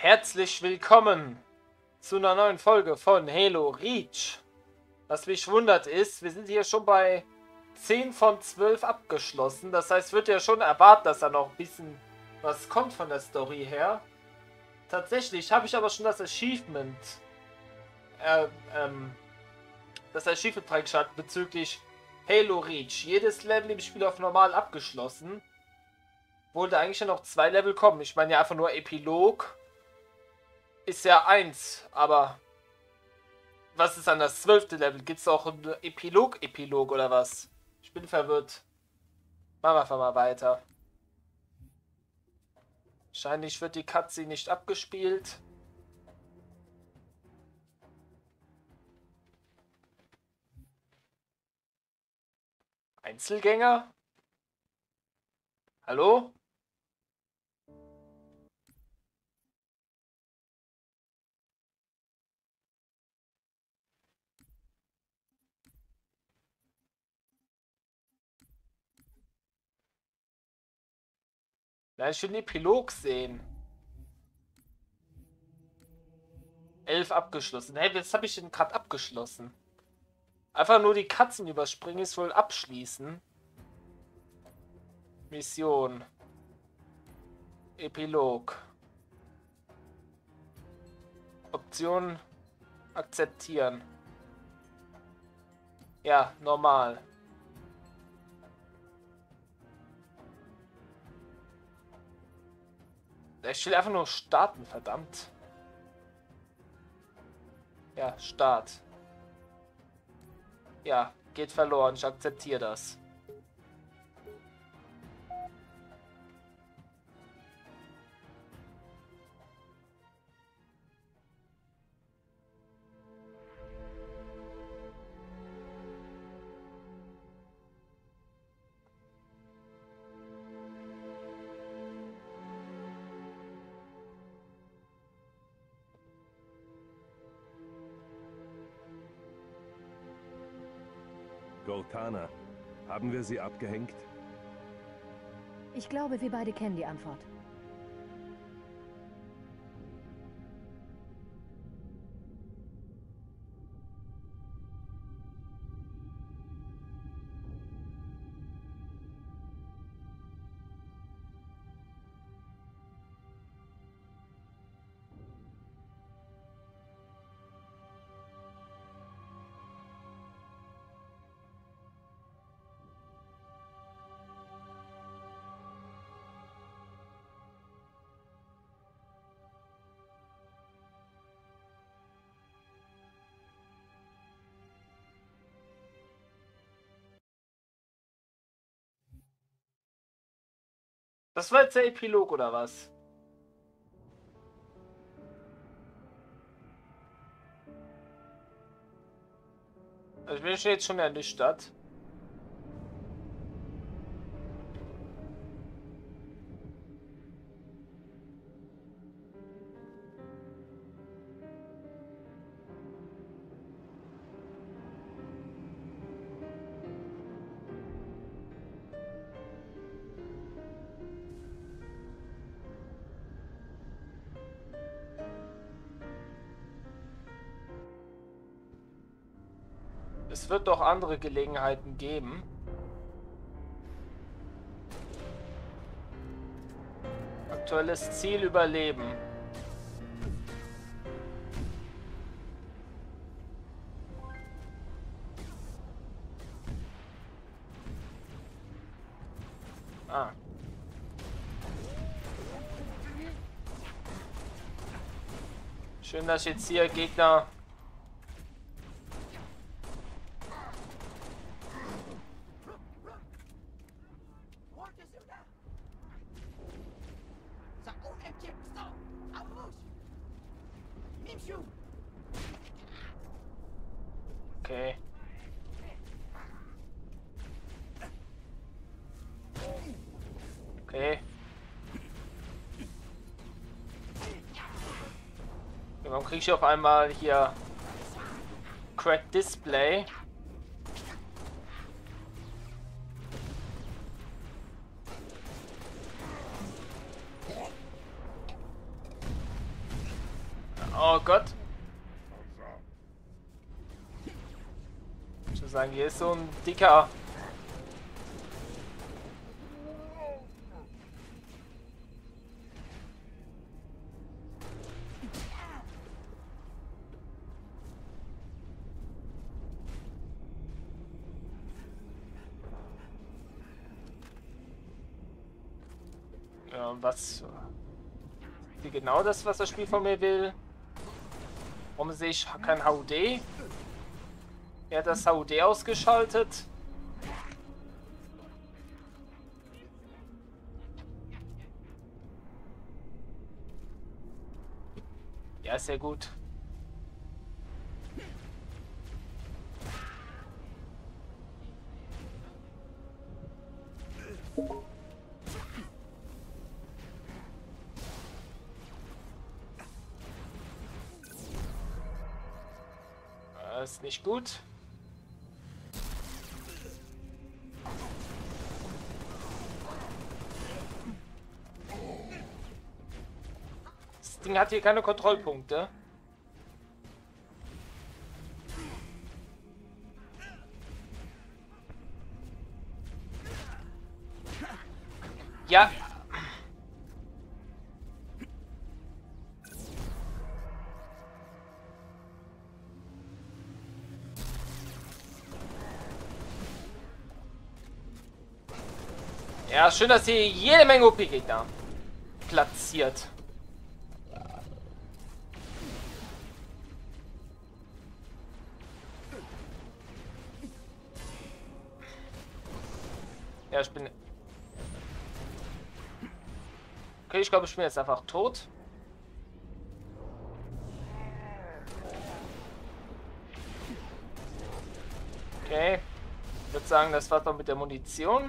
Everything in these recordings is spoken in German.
Herzlich willkommen zu einer neuen Folge von Halo Reach. Was mich wundert ist, wir sind hier schon bei 10 von 12 abgeschlossen. Das heißt, wird ja schon erwarten, dass da noch ein bisschen was kommt von der Story her. Tatsächlich habe ich aber schon das Achievement freigeschaltet bezüglich Halo Reach. Jedes Level im Spiel auf normal abgeschlossen. Wollte eigentlich ja noch 2 Level kommen. Ich meine ja einfach nur Epilog. Ist ja 1, aber was ist an das 12. Level? Gibt es auch ein Epilog oder was? Ich bin verwirrt. Machen wir einfach mal weiter. Wahrscheinlich wird die Cutscene nicht abgespielt. Einzelgänger? Hallo? Nein, ich will den Epilog sehen. 11 abgeschlossen. Hey, was habe ich denn gerade abgeschlossen? Einfach nur die Katzen überspringen, ist wohl abschließen. Mission. Epilog. Option akzeptieren. Ja, normal. Ich will einfach nur starten, verdammt. Ja, Start. Ja, geht verloren. Ich akzeptiere das. Cortana, haben wir sie abgehängt? Ich glaube, wir beide kennen die Antwort. Das war jetzt der Epilog oder was? Also ich bin jetzt schon ernüchtert. Es wird doch andere Gelegenheiten geben. Aktuelles Ziel überleben. Ah. Schön, dass jetzt hier Gegner... Okay. Okay. Warum kriege ich auf einmal hier Crack Display? Oh Gott. Ich würde sagen, hier ist so ein dicker... Ja, was... Wie genau das, was das Spiel von mir will? Warum sehe ich kein HUD? Er hat das HUD ausgeschaltet. Ja, ist ja gut. Das ist nicht gut. Das Ding hat hier keine Kontrollpunkte. Ja. Ja, schön, dass hier jede Menge OP-Gegner platziert. Ja, ich bin... Okay, ich glaube, ich bin jetzt einfach tot. Okay. Ich würde sagen, das war's noch mit der Munition.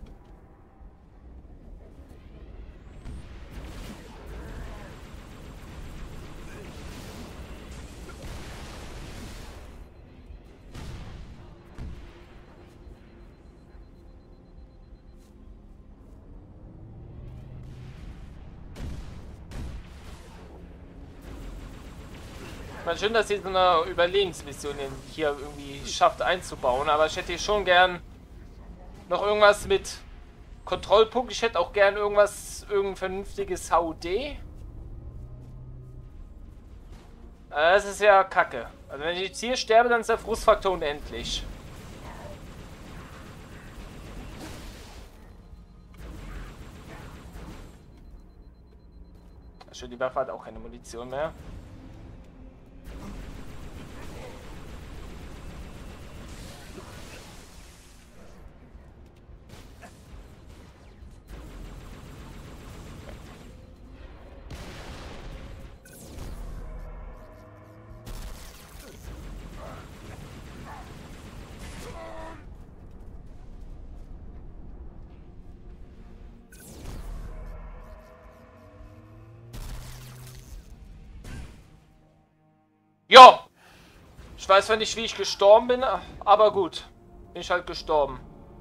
Man schön, dass sie so eine Überlebensmission hier irgendwie schafft einzubauen, aber ich hätte hier schon gern noch irgendwas mit Kontrollpunkt. Ich hätte auch gern irgendein vernünftiges HUD. Das ist ja kacke. Also wenn ich jetzt hier sterbe, dann ist der Frustfaktor unendlich. Schön, die Waffe hat auch keine Munition mehr. Jo! Ich weiß zwar nicht, wie ich gestorben bin, aber gut. Bin ich halt gestorben.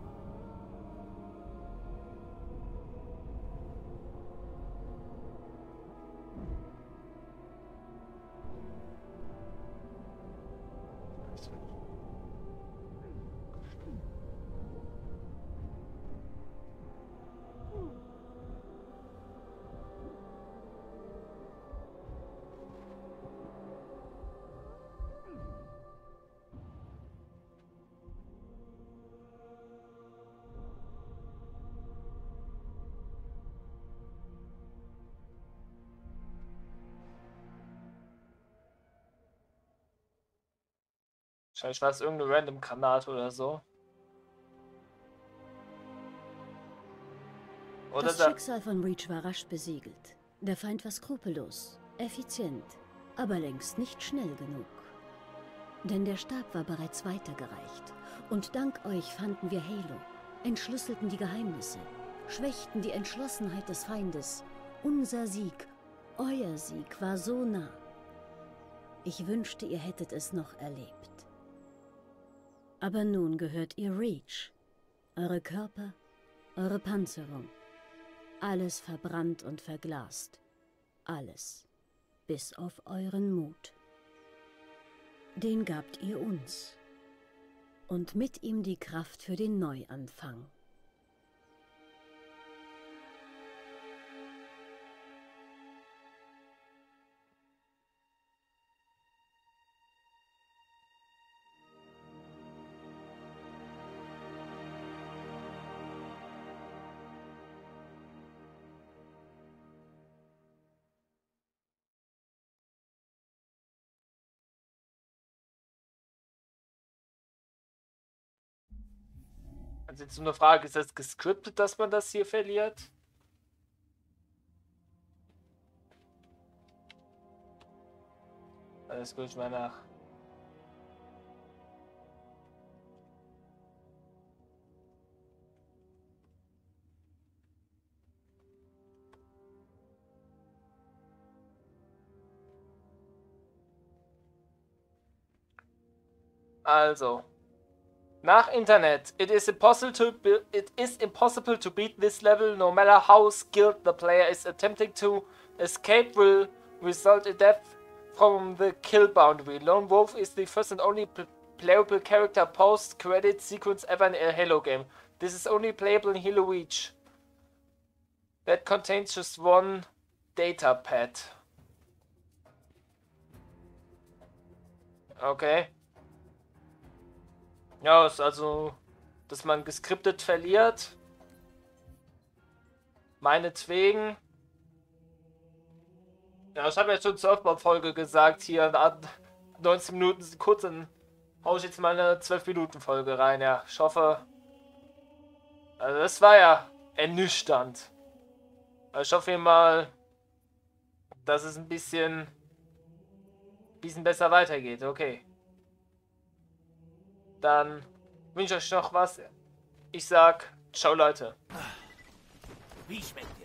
Wahrscheinlich war es irgendeine random Granate oder so. Oder Das Schicksal von Reach war rasch besiegelt. Der Feind war skrupellos, effizient, aber längst nicht schnell genug. Denn der Stab war bereits weitergereicht. Und dank euch fanden wir Halo, entschlüsselten die Geheimnisse, schwächten die Entschlossenheit des Feindes. Unser Sieg, euer Sieg war so nah. Ich wünschte, ihr hättet es noch erlebt. Aber nun gehört ihr Reach. Eure Körper, eure Panzerung. Alles verbrannt und verglast. Alles. bis auf euren Mut. Den gabt ihr uns. Und mit ihm die Kraft für den Neuanfang. Also jetzt nur eine Frage, ist das gescriptet, dass man das hier verliert? Das gucke ich mal nach. Also. Nach Internet, it is impossible to beat this level. No matter how skilled the player is attempting to escape will result in death from the kill boundary. Lone Wolf is the first and only playable character post-credit sequence ever in a Halo game. This is only playable in Halo Reach. That contains just one data pad. Okay. Ja, ist also, dass man geskriptet verliert. Meinetwegen. Ja, ich habe ja schon zur Aufbaufolge gesagt, hier 19 Minuten sind kurz, dann haue ich jetzt mal eine 12-Minuten-Folge rein. Ja, ich hoffe. Also, das war ja ernüchternd. Ich hoffe mal, dass es ein bisschen besser weitergeht. Okay. Dann wünsche ich euch noch was. Ich sag, ciao Leute. Wie schmeckt